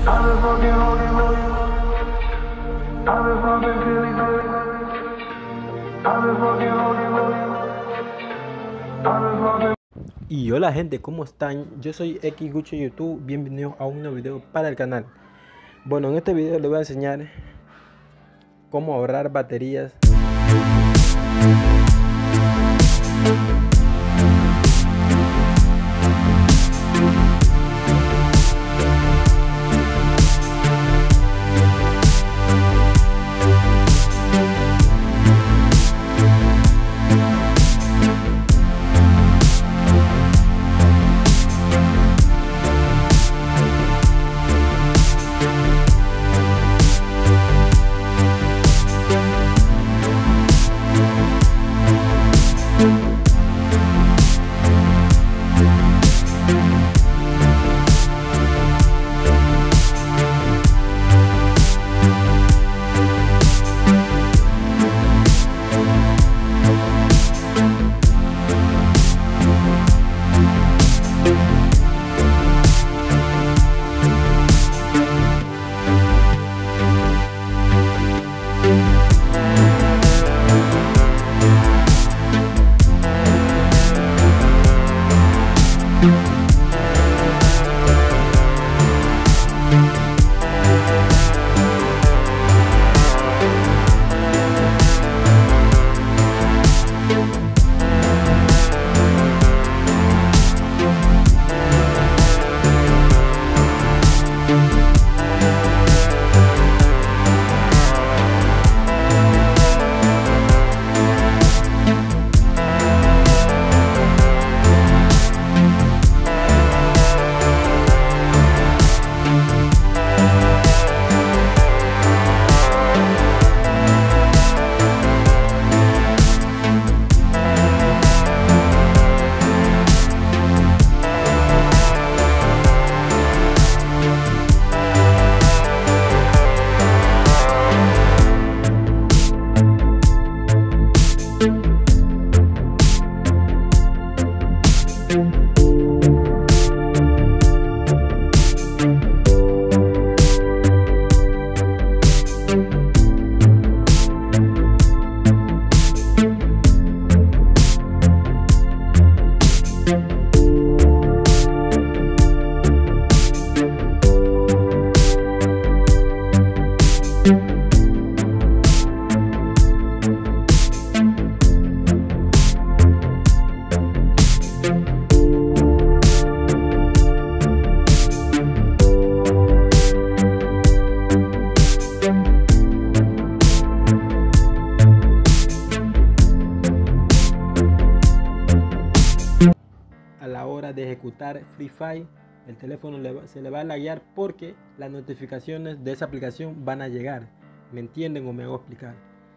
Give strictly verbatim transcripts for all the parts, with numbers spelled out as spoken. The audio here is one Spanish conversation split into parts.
Y hola gente, ¿cómo están? Yo soy X Gucho YouTube, bienvenidos a un nuevo video para el canal. Bueno, en este video les voy a enseñar cómo ahorrar baterías. A la hora de ejecutar Free Fire, el teléfono le va, se le va a laguear porque las notificaciones de esa aplicación van a llegar. ¿Me entienden o me hago explicar?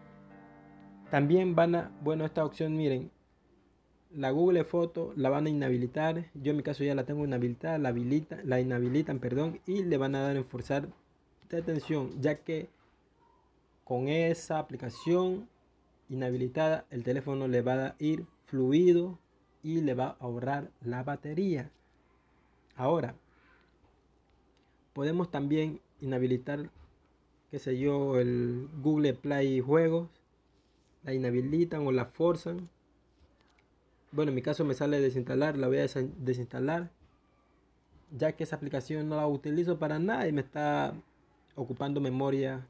También van a, bueno, esta opción, miren, la Google Foto la van a inhabilitar. Yo en mi caso ya la tengo inhabilitada, la habilita, la inhabilitan, perdón, y le van a dar enforzar de atención, ya que con esa aplicación inhabilitada el teléfono le va a ir fluido y le va a ahorrar la batería. Ahora, podemos también inhabilitar, qué sé yo, el Google Play Juegos. La inhabilitan o la forzan. Bueno, en mi caso me sale desinstalar, la voy a desinstalar, ya que esa aplicación no la utilizo para nada y me está ocupando memoria.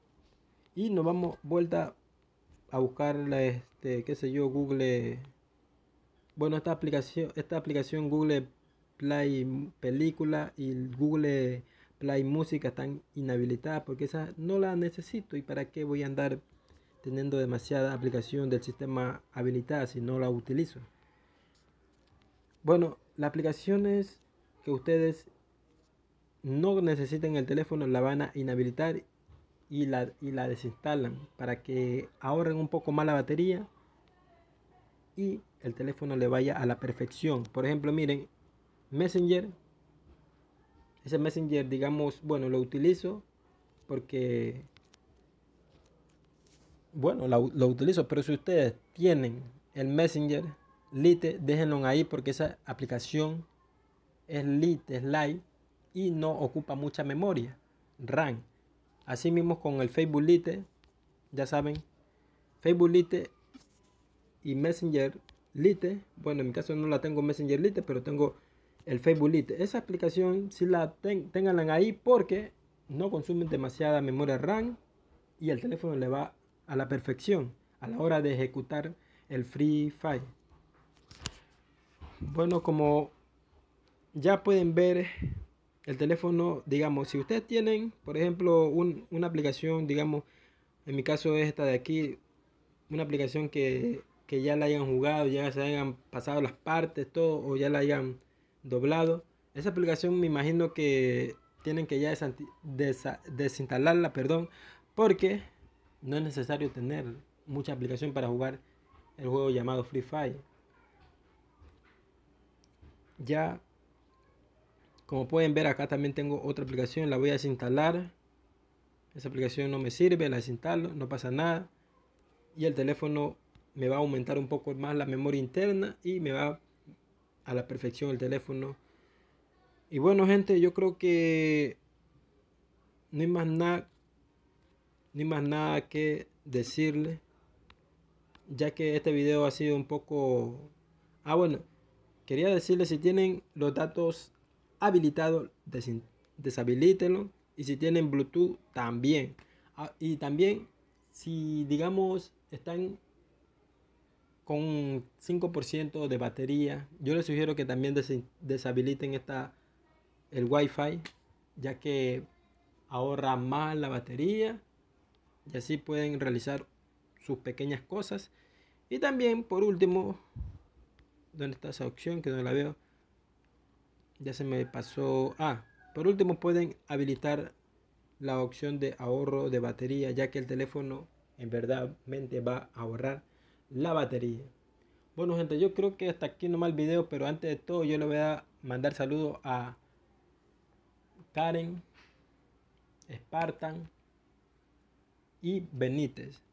Y nos vamos vuelta a buscar la, este, qué sé yo, Google. Bueno, esta aplicación, esta aplicación Google Play Película y Google Play Música están inhabilitadas porque esa no la necesito. ¿Y para qué voy a andar teniendo demasiada aplicación del sistema habilitada si no la utilizo? Bueno, las aplicaciones que ustedes no necesiten el teléfono la van a inhabilitar y la, y la desinstalan para que ahorren un poco más la batería y el teléfono le vaya a la perfección. Por ejemplo, miren, Messenger, ese Messenger, digamos, bueno, lo utilizo porque, bueno, lo, lo utilizo, pero si ustedes tienen el Messenger Lite, déjenlo ahí porque esa aplicación es Lite, es light y no ocupa mucha memoria RAM. Así mismo con el Facebook Lite, ya saben, Facebook Lite y Messenger Lite. Bueno, en mi caso no la tengo Messenger Lite, pero tengo el Facebook Lite. Esa aplicación si la ten, tenganla ahí porque no consumen demasiada memoria RAM y el teléfono le va a la perfección a la hora de ejecutar el Free Fire. Bueno, como ya pueden ver, el teléfono, digamos, si ustedes tienen, por ejemplo, un, una aplicación, digamos, en mi caso es esta de aquí, una aplicación que, que ya la hayan jugado, ya se hayan pasado las partes, todo, o ya la hayan doblado. Esa aplicación me imagino que tienen que ya desa, desinstalarla, perdón, porque no es necesario tener mucha aplicación para jugar el juego llamado Free Fire. Ya, como pueden ver, acá también tengo otra aplicación, la voy a desinstalar. Esa aplicación no me sirve, la desinstalo, no pasa nada. Y el teléfono me va a aumentar un poco más la memoria interna y me va a la perfección el teléfono. Y bueno, gente, yo creo que no hay más nada, no hay más nada que decirle, ya que este video ha sido un poco... Ah, bueno, quería decirles, si tienen los datos habilitados, des deshabilítenlo. Y si tienen Bluetooth, también. Ah, y también, si digamos están con cinco por ciento de batería, yo les sugiero que también des deshabiliten esta, el Wi-Fi, ya que ahorra más la batería y así pueden realizar sus pequeñas cosas. Y también, por último, ¿dónde está esa opción que no la veo? Ya se me pasó. Ah, por último pueden habilitar la opción de ahorro de batería, ya que el teléfono en verdad va a ahorrar la batería. Bueno, gente, yo creo que hasta aquí nomás el video, pero antes de todo yo le voy a mandar saludos a Karen, Spartan y Benítez.